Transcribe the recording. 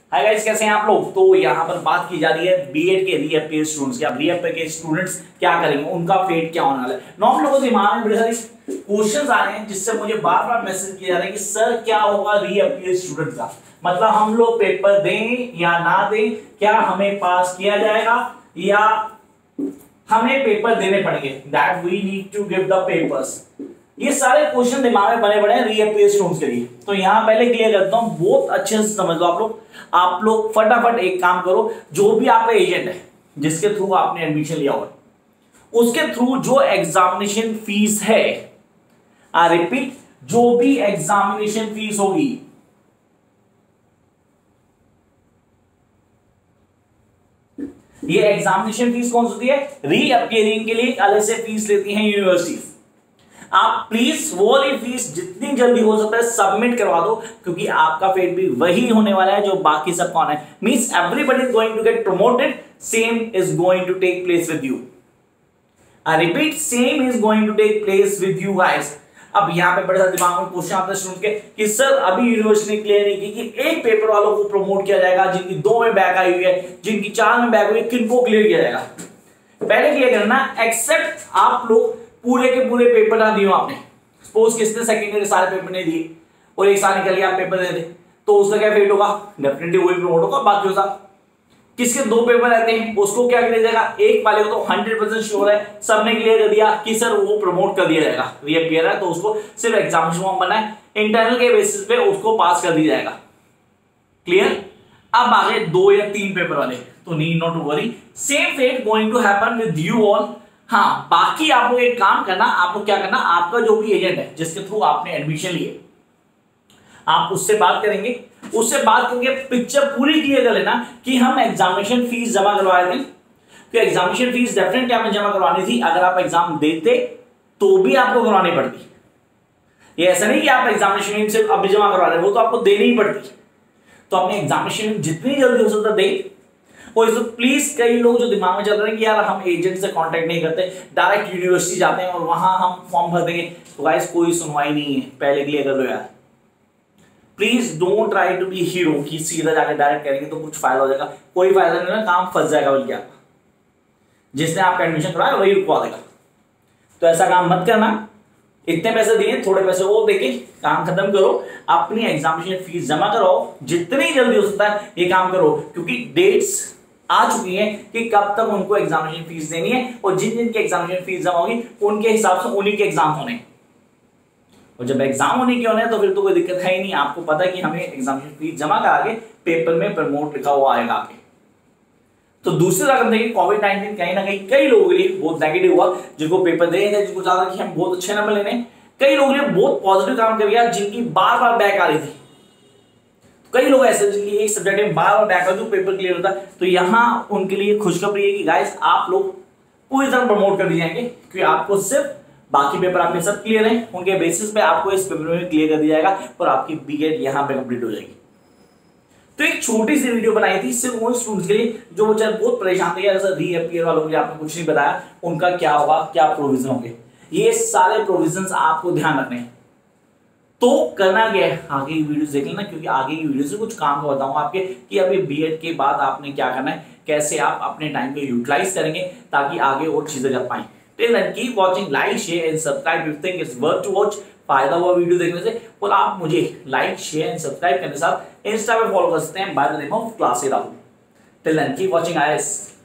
Hi guys, कैसे हैं आप लोग। तो यहाँ पर बात की जा रही है बीएड के रीअपियर स्टूडेंट्स की। अब रीअपियर के स्टूडेंट्स क्या करेंगे, उनका फेट क्या होने वाला है। नॉर्मल लोगों के दिमाग में बड़े सारे क्वेश्चंस आ रहे हैं जिससे मुझे बार बार मैसेज किया जा रहा है कि सर क्या होगा रीअपियर स्टूडेंट का, मतलब हम लोग पेपर दें या ना दें, क्या हमें पास किया जाएगा या हमें पेपर देने पड़ेंगे, that we need to give the papers. ये सारे क्वेश्चन दिमाग में बने बड़े हैं रीअपियर स्टूडेंट्स के लिए। तो यहां पहले क्लियर करता हूं, बहुत अच्छे से समझ लो आप लोग फटाफट एक काम करो, जो भी आपका एजेंट है जिसके थ्रू आपने एडमिशन लिया हुआ उसके थ्रू जो एग्जामिनेशन फीस है, आई रिपीट, जो भी एग्जामिनेशन फीस होगी, ये एग्जामिनेशन फीस कौन सी होती है, रीअपियरिंग के लिए अलग से फीस लेती है यूनिवर्सिटी। आप प्लीज वो वाली फीस जितनी जल्दी हो सकता है सबमिट करवा दो, क्योंकि आपका फेट भी वही होने वाला है जो बाकी सब कौन है, means everybody is going to get promoted, same is going to take place with you. I repeat, same is going to take place with you guys. अब यहां पे बड़े सारे दिमाग में क्वेश्चन आता है स्टूडेंट के कि सर अभी यूनिवर्सिटी ने क्लियर नहीं की कि एक पेपर वालों को प्रमोट किया जाएगा, जिनकी 2 में बैक आई हुई है, जिनकी 4 में बैक हुई है, किनको क्लियर किया जाएगा। पहले क्लियर करना, एक्सेप्ट आप लोग पूरे के पूरे पेपर ना दिए आपने, सपोज किसने सेकंड ईयर के सारे पेपर नहीं दिए और एक साल निकल गया, आप पेपर दे दे, तो उसका क्या फेट होगा, डेफिनेटली वही प्रमोट होगा। बाकी होगा किसके 2 पेपर रहते हैं उसको क्या किया जाएगा, एक वाले को तो 100% श्योर है, सबने क्लियर कर दिया कि सर वो प्रमोट कर दिया जाएगा, रीअपियर है तो उसको सिर्फ एग्जामिनेशन फॉर्म बना है, इंटरनल के बेसिस पे उसको पास कर दिया जाएगा। क्लियर। अब आगे 2 या 3 पेपर वाले, तो need not to worry, same fate going to happen with you all. हाँ, बाकी आप लोग एक काम करना, आप लोग क्या करना, आपका जो भी एजेंट है जिसके थ्रू आपने एडमिशन लिए, आप उससे बात करेंगे, उससे बात करके पिक्चर पूरी क्लियर कर लेना कि हम एग्जामिनेशन फीस जमा करवाए थे, तो एग्जामिनेशन फीस डेफिनेटली आपने जमा करवानी थी। अगर आप एग्जाम देते तो भी आपको करवानी पड़ती, ये ऐसा नहीं कि आप एग्जामिनेशन सिर्फ अभी जमा करवा रहे, वो तो आपको देनी ही पड़ती। तो अपने एग्जामिनेशन जितनी जल्दी हो सकता दे। और इसको प्लीज, कई लोग जो दिमाग में चल रहे हैं कि यार हम एजेंट से कांटेक्ट नहीं करते, डायरेक्ट यूनिवर्सिटी जाते हैं और वहां हम फॉर्म भर देंगे, तो गाइस कोई सुनवाई नहीं है, पहले क्लियर कर लो यार। Please don't try to be hero कि सीधा जाकर डायरेक्ट करेंगे तो कुछ फायदा हो जाएगा, कोई फायदा नहीं है, काम फंस जाएगा बल्कि आपका, जिसने आपका एडमिशन करवाया वही रुकवा देगा। तो ऐसा काम मत करना, इतने पैसे दिए, थोड़े पैसे वो देके काम खत्म करो, अपनी एग्जामिनेशन फीस जमा कराओ, जितनी जल्दी हो सकता है ये काम करो, क्योंकि डेट्स आ चुकी है कि कब तक उनको एग्जामिनेशन फीस देनी है, और जिन जिन की एग्जामिनेशन फीस जमा होगी उनके हिसाब से उन्हीं के एग्जाम होने, और जब एग्जाम होने के होने हैं तो फिर तो कोई दिक्कत है ही नहीं। आपको पता है कि हमें एग्जामिनेशन फीस जमा करा के पेपर में प्रमोट लिखा हुआ आएगा आगे। तो दूसरी रकम देखिए, कोविड-19 कहीं ना कहीं कई लोगों के लिए बहुत नेगेटिव हुआ, जिनको पेपर दे रहे थे, जिनको चाह रहा कि हम बहुत अच्छे नंबर लेने, कई लोगों ने बहुत पॉजिटिव काम कर दिया, जिनकी बार बार बैक आ रही थी। कई लोग ऐसे जिनकी एक सब्जेक्ट में बार बार बैक आ रही थी, पेपर क्लियर होता है, तो यहाँ उनके लिए खुशखबरी है कि गाइस आप लोग पूरी तरह प्रमोट कर दिए जाएंगे, क्योंकि आपको सिर्फ बाकी पेपर आपके सब क्लियर हैं, उनके बेसिस पे आपको इस पेपर में क्लियर कर दिया जाएगा और आपकी बीएड यहाँ पे कंप्लीट हो जाएगी। तो एक छोटी सी वीडियो बनाई थी सिर्फ उन स्टूडेंट्स के लिए जो बेचारे बहुत परेशान थे, जैसे रीअपियर वालों के लिए आपने कुछ नहीं बताया, उनका क्या होगा, क्या प्रोविजन होंगे, ये सारे प्रोविजंस आपको ध्यान रखने हैं। तो करना क्या है, आगे की वीडियोस देख लेना, क्योंकि आगे की वीडियो से कुछ काम को बताऊंगा आपके कि अभी बीएड के बाद आपने क्या करना है, कैसे आप अपने टाइम को यूटिलाइज करेंगे ताकि आगे और चीजें कर पाएं। Till then, keep watching, like, share and subscribe if you think it's worth to watch। फायदा हुआ वीडियो देखने से, और आप मुझे लाइक, शेयर एंड सब्सक्राइब करने के साथ इंस्टा पे फॉलो कर सकते हैं by the name of class Rahul. Till then keep watching IAS.